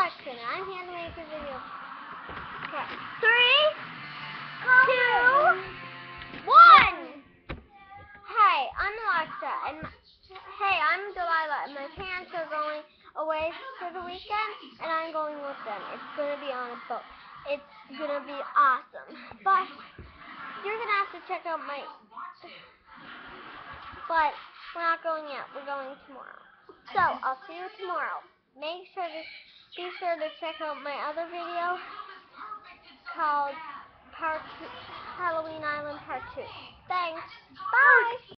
Alexa, and I'm here to make a video. Okay. 3, 2, 1. Hey, I'm Alexa, and hey, I'm Delilah, and my parents are going away for the weekend, and I'm going with them. It's gonna be on a boat. It's gonna be awesome. But you're gonna have to check out my. But we're not going yet. We're going tomorrow. So I'll see you tomorrow. Be sure to check out my other video called Part 2, Halloween Island Part 2. Thanks. Bye.